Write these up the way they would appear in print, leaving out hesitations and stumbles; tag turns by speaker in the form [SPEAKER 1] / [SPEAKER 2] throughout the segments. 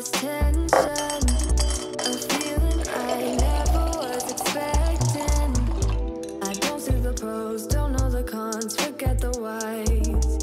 [SPEAKER 1] cause tension, a feeling I never was expecting. I don't see the pros, don't know the cons, forget the whys.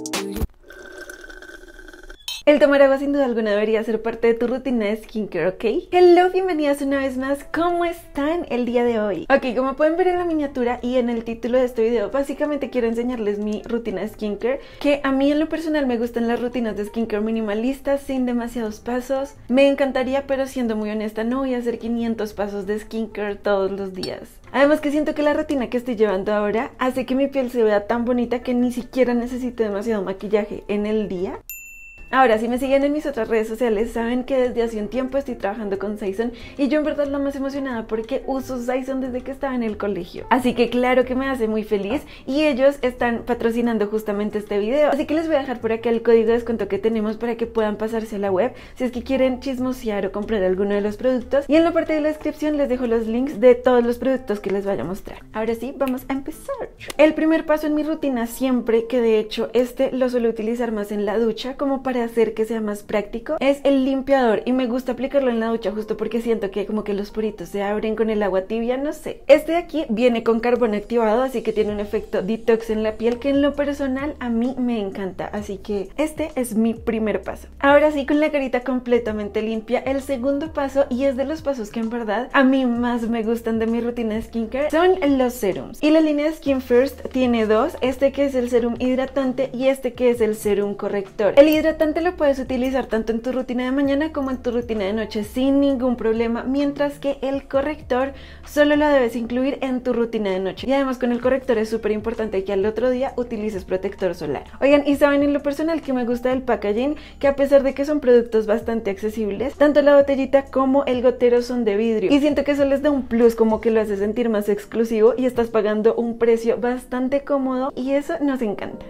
[SPEAKER 2] El tomar agua sin duda alguna debería ser parte de tu rutina de skincare, ¿ok? Hello, bienvenidas una vez más. ¿Cómo están el día de hoy? Ok, como pueden ver en la miniatura y en el título de este video, básicamente quiero enseñarles mi rutina de skincare, que a mí en lo personal me gustan las rutinas de skincare minimalistas, sin demasiados pasos. Me encantaría, pero siendo muy honesta, no voy a hacer 500 pasos de skincare todos los días. Además que siento que la rutina que estoy llevando ahora hace que mi piel se vea tan bonita que ni siquiera necesito demasiado maquillaje en el día. Ahora, si me siguen en mis otras redes sociales, saben que desde hace un tiempo estoy trabajando con Saison y yo en verdad la más emocionada porque uso Saison desde que estaba en el colegio. Así que claro que me hace muy feliz y ellos están patrocinando justamente este video. Así que les voy a dejar por acá el código de descuento que tenemos para que puedan pasarse a la web si es que quieren chismosear o comprar alguno de los productos. Y en la parte de la descripción les dejo los links de todos los productos que les vaya a mostrar. Ahora sí, vamos a empezar. El primer paso en mi rutina siempre, que de hecho este lo suelo utilizar más en la ducha como para hacer que sea más práctico, es el limpiador, y me gusta aplicarlo en la ducha justo porque siento que como que los poritos se abren con el agua tibia, no sé. Este de aquí viene con carbón activado, así que tiene un efecto detox en la piel que en lo personal a mí me encanta, así que este es mi primer paso. Ahora sí, con la carita completamente limpia, el segundo paso, y es de los pasos que en verdad a mí más me gustan de mi rutina de skincare, son los serums. Y la línea de Skin First tiene dos, este que es el serum hidratante y este que es el serum corrector. El hidratante lo puedes utilizar tanto en tu rutina de mañana como en tu rutina de noche sin ningún problema, mientras que el corrector solo lo debes incluir en tu rutina de noche. Y además con el corrector es súper importante que al otro día utilices protector solar. Oigan, y saben en lo personal que me gusta del packaging, que a pesar de que son productos bastante accesibles, tanto la botellita como el gotero son de vidrio. Y siento que eso les da un plus, como que lo hace sentir más exclusivo y estás pagando un precio bastante cómodo y eso nos encanta.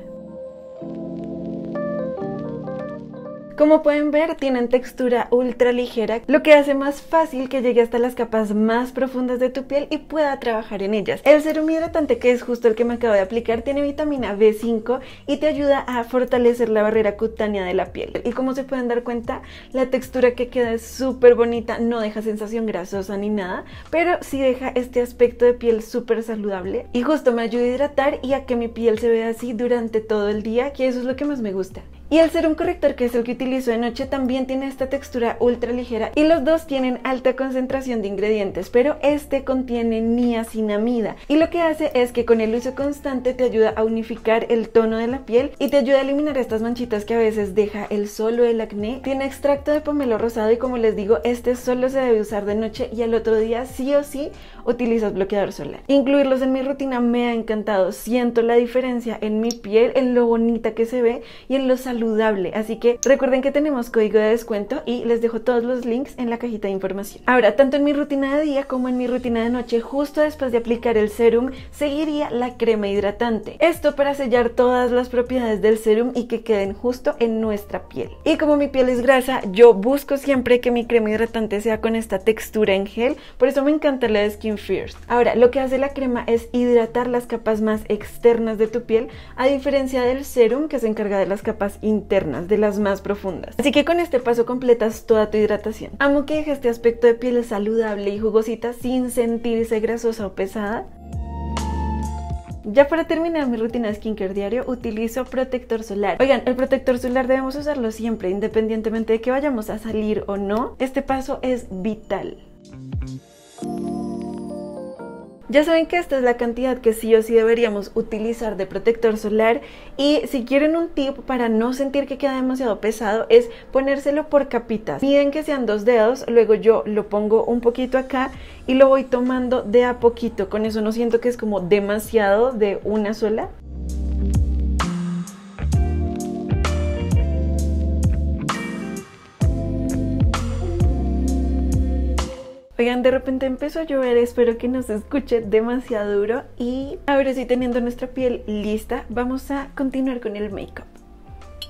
[SPEAKER 2] Como pueden ver, tienen textura ultra ligera, lo que hace más fácil que llegue hasta las capas más profundas de tu piel y pueda trabajar en ellas. El serum hidratante, que es justo el que me acabo de aplicar, tiene vitamina B5 y te ayuda a fortalecer la barrera cutánea de la piel. Y como se pueden dar cuenta, la textura que queda es súper bonita, no deja sensación grasosa ni nada, pero sí deja este aspecto de piel súper saludable y justo me ayuda a hidratar y a que mi piel se vea así durante todo el día, que eso es lo que más me gusta. Y el serum corrector, que es el que utilizo de noche, también tiene esta textura ultra ligera y los dos tienen alta concentración de ingredientes, pero este contiene niacinamida y lo que hace es que con el uso constante te ayuda a unificar el tono de la piel y te ayuda a eliminar estas manchitas que a veces deja el sol o el acné. Tiene extracto de pomelo rosado y como les digo, este solo se debe usar de noche y al otro día sí o sí utilizas bloqueador solar. Incluirlos en mi rutina me ha encantado, siento la diferencia en mi piel, en lo bonita que se ve y en lo saludable, así que recuerden que tenemos código de descuento y les dejo todos los links en la cajita de información. Ahora, tanto en mi rutina de día como en mi rutina de noche, justo después de aplicar el serum, seguiría la crema hidratante. Esto para sellar todas las propiedades del serum y que queden justo en nuestra piel. Y como mi piel es grasa, yo busco siempre que mi crema hidratante sea con esta textura en gel, por eso me encanta la de Skin First. Ahora, lo que hace la crema es hidratar las capas más externas de tu piel, a diferencia del serum que se encarga de las capas internas, de las más profundas. Así que con este paso completas toda tu hidratación. Amo que deje este aspecto de piel saludable y jugosita sin sentirse grasosa o pesada. Ya para terminar mi rutina de skincare diario, utilizo protector solar. Oigan, el protector solar debemos usarlo siempre, independientemente de que vayamos a salir o no. Este paso es vital. Ya saben que esta es la cantidad que sí o sí deberíamos utilizar de protector solar, y si quieren un tip para no sentir que queda demasiado pesado es ponérselo por capitas. Miden que sean 2 dedos, luego yo lo pongo un poquito acá y lo voy tomando de a poquito, con eso no siento que es como demasiado de una sola. Oigan, de repente empezó a llover, espero que no se escuche demasiado duro y ahora sí, teniendo nuestra piel lista, vamos a continuar con el make-up.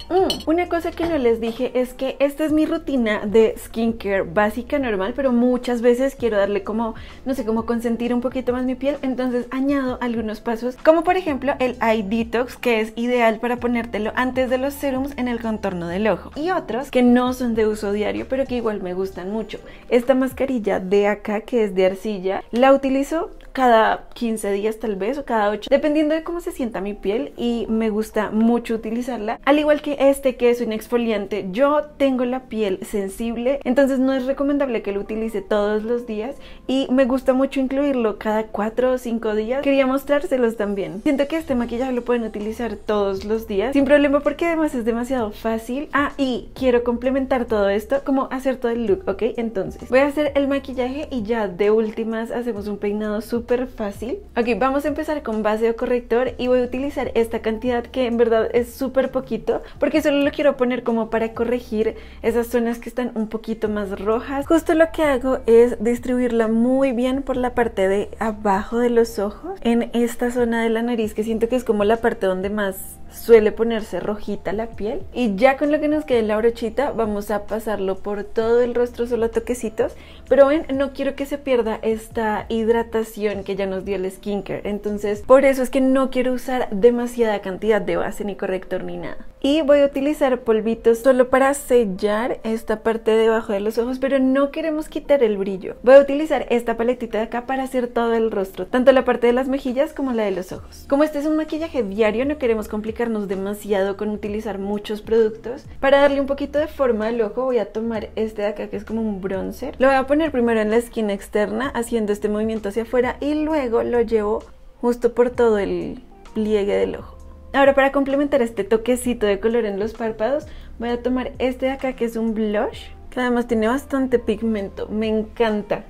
[SPEAKER 2] Una cosa que no les dije es que esta es mi rutina de skincare básica, normal, pero muchas veces quiero darle como, no sé, como consentir un poquito más mi piel, entonces añado algunos pasos, como por ejemplo el Eye Detox, que es ideal para ponértelo antes de los serums en el contorno del ojo, y otros que no son de uso diario, pero que igual me gustan mucho. Esta mascarilla de acá, que es de arcilla, la utilizo cada 15 días tal vez, o cada 8, dependiendo de cómo se sienta mi piel, y me gusta mucho utilizarla. Al igual que este, que es un exfoliante, yo tengo la piel sensible, entonces no es recomendable que lo utilice todos los días, y me gusta mucho incluirlo cada 4 o 5 días. Quería mostrárselos también. Siento que este maquillaje lo pueden utilizar todos los días sin problema, porque además es demasiado fácil. Y quiero complementar todo esto, como hacer todo el look, ¿ok? Entonces voy a hacer el maquillaje y ya de últimas hacemos un peinado súper fácil. Ok, vamos a empezar con base o corrector, y voy a utilizar esta cantidad, que en verdad es súper poquito, porque solo lo quiero poner como para corregir esas zonas que están un poquito más rojas. Justo lo que hago es distribuirla muy bien por la parte de abajo de los ojos, en esta zona de la nariz, que siento que es como la parte donde más suele ponerse rojita la piel, y ya con lo que nos quede en la brochita vamos a pasarlo por todo el rostro, solo a toquecitos, pero ven, no quiero que se pierda esta hidratación que ya nos dio el skincare, entonces por eso es que no quiero usar demasiada cantidad de base ni corrector ni nada. Y voy a utilizar polvitos solo para sellar esta parte de abajo de los ojos, pero no queremos quitar el brillo. Voy a utilizar esta paletita de acá para hacer todo el rostro, tanto la parte de las mejillas como la de los ojos. Como este es un maquillaje diario, no queremos complicarnos demasiado con utilizar muchos productos. Para darle un poquito de forma al ojo voy a tomar este de acá, que es como un bronzer. Lo voy a poner primero en la esquina externa, haciendo este movimiento hacia afuera, y luego lo llevo justo por todo el pliegue del ojo. Ahora, para complementar este toquecito de color en los párpados, voy a tomar este de acá, que es un blush, que además tiene bastante pigmento, me encanta.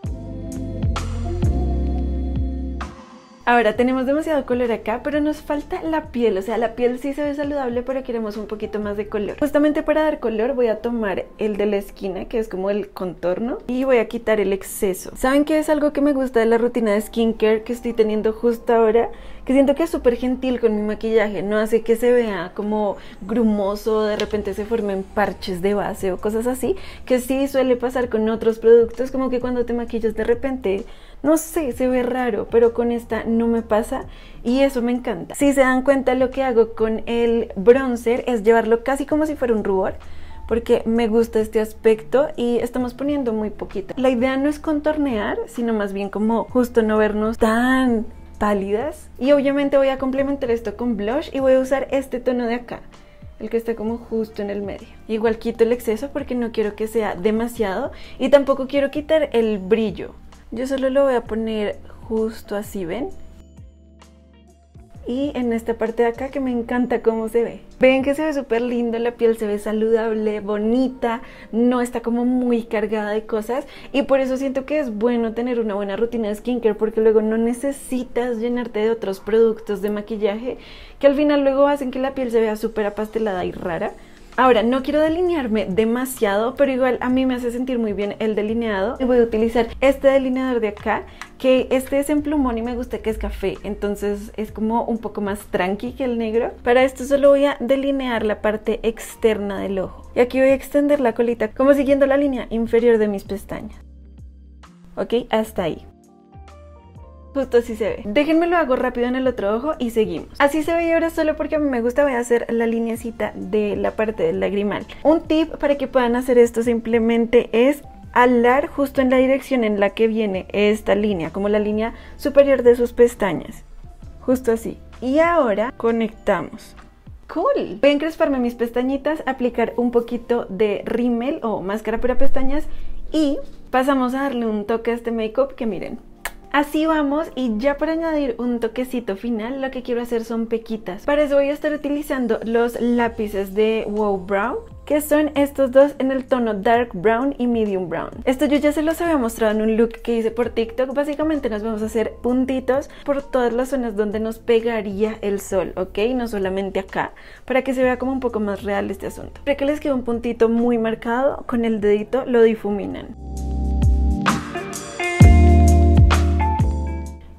[SPEAKER 2] Ahora tenemos demasiado color acá, pero nos falta la piel, o sea, la piel sí se ve saludable, pero queremos un poquito más de color. Justamente para dar color voy a tomar el de la esquina, que es como el contorno, y voy a quitar el exceso. ¿Saben qué es algo que me gusta de la rutina de skincare que estoy teniendo justo ahora? Que siento que es súper gentil con mi maquillaje, no hace que se vea como grumoso, de repente se formen parches de base o cosas así, que sí suele pasar con otros productos, como que cuando te maquillas de repente, no sé, se ve raro, pero con esta no me pasa, y eso me encanta. Si se dan cuenta, lo que hago con el bronzer es llevarlo casi como si fuera un rubor, porque me gusta este aspecto, y estamos poniendo muy poquito. La idea no es contornear, sino más bien como justo no vernos tan pálidas. Y obviamente voy a complementar esto con blush, y voy a usar este tono de acá, el que está como justo en el medio. Igual quito el exceso porque no quiero que sea demasiado, y tampoco quiero quitar el brillo. Yo solo lo voy a poner justo así, ¿ven? Y en esta parte de acá, que me encanta cómo se ve. Ven que se ve súper lindo, la piel se ve saludable, bonita, no está como muy cargada de cosas, y por eso siento que es bueno tener una buena rutina de skincare, porque luego no necesitas llenarte de otros productos de maquillaje que al final luego hacen que la piel se vea súper apastelada y rara. Ahora, no quiero delinearme demasiado, pero igual a mí me hace sentir muy bien el delineado, y voy a utilizar este delineador de acá, que este es en plumón y me gusta que es café, entonces es como un poco más tranqui que el negro. Para esto solo voy a delinear la parte externa del ojo, y aquí voy a extender la colita como siguiendo la línea inferior de mis pestañas. Ok, hasta ahí. Justo así se ve. Déjenme lo hago rápido en el otro ojo y seguimos. Así se ve, y ahora solo porque a mí me gusta voy a hacer la lineacita de la parte del lagrimal. Un tip para que puedan hacer esto simplemente es alar justo en la dirección en la que viene esta línea, como la línea superior de sus pestañas. Justo así. Y ahora conectamos. Cool. Voy a encresparme mis pestañitas, aplicar un poquito de rímel o máscara para pestañas, y pasamos a darle un toque a este make-up que miren. Así vamos, y ya para añadir un toquecito final lo que quiero hacer son pequitas. Para eso voy a estar utilizando los lápices de Wow Brow, que son estos dos en el tono Dark Brown y Medium Brown. Esto yo ya se los había mostrado en un look que hice por TikTok. Básicamente nos vamos a hacer puntitos por todas las zonas donde nos pegaría el sol, ¿ok? No solamente acá, para que se vea como un poco más real este asunto. Siempre que les quede un puntito muy marcado, con el dedito lo difuminan.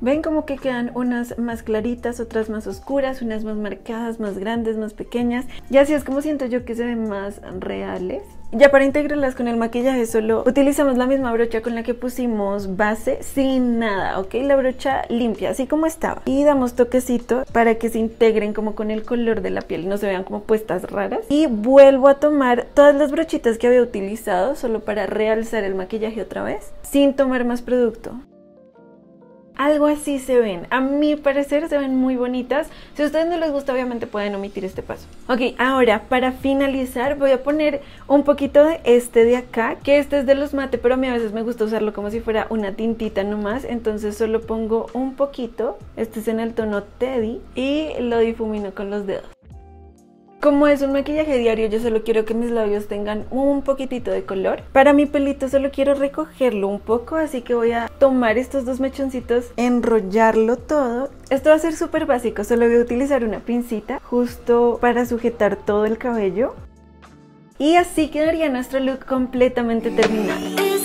[SPEAKER 2] Ven como que quedan unas más claritas, otras más oscuras, unas más marcadas, más grandes, más pequeñas. Y así es como siento yo que se ven más reales. Ya para integrarlas con el maquillaje solo utilizamos la misma brocha con la que pusimos base, sin nada, ¿ok? La brocha limpia, así como estaba. Y damos toquecito para que se integren como con el color de la piel y no se vean como puestas raras. Y vuelvo a tomar todas las brochitas que había utilizado solo para realzar el maquillaje otra vez, sin tomar más producto. Algo así se ven, a mi parecer se ven muy bonitas. Si a ustedes no les gusta, obviamente pueden omitir este paso. Ok, ahora para finalizar voy a poner un poquito de este de acá, que este es de los mate, pero a mí a veces me gusta usarlo como si fuera una tintita nomás. Entonces solo pongo un poquito, este es en el tono Teddy, y lo difumino con los dedos. Como es un maquillaje diario, yo solo quiero que mis labios tengan un poquitito de color. Para mi pelito solo quiero recogerlo un poco, así que voy a tomar estos dos mechoncitos, enrollarlo todo. Esto va a ser súper básico, solo voy a utilizar una pincita justo para sujetar todo el cabello. Y así quedaría nuestro look completamente terminado.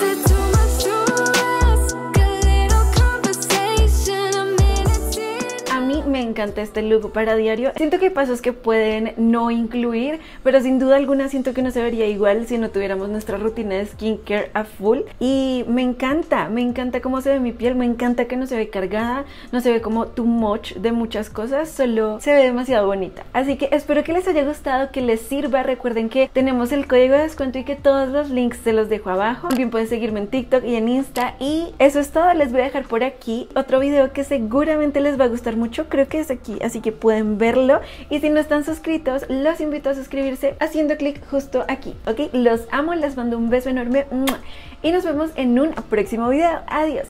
[SPEAKER 2] Me encanta este look para diario. Siento que hay pasos que pueden no incluir, pero sin duda alguna siento que no se vería igual si no tuviéramos nuestra rutina de skincare a full. Y me encanta cómo se ve mi piel, me encanta que no se ve cargada, no se ve como too much de muchas cosas, solo se ve demasiado bonita. Así que espero que les haya gustado, que les sirva. Recuerden que tenemos el código de descuento y que todos los links se los dejo abajo. También pueden seguirme en TikTok y en Insta. Y eso es todo, les voy a dejar por aquí otro video que seguramente les va a gustar mucho. Creo que es aquí, así que pueden verlo. Y si no están suscritos, los invito a suscribirse haciendo clic justo aquí, ¿ok? Los amo, les mando un beso enorme y nos vemos en un próximo video. Adiós.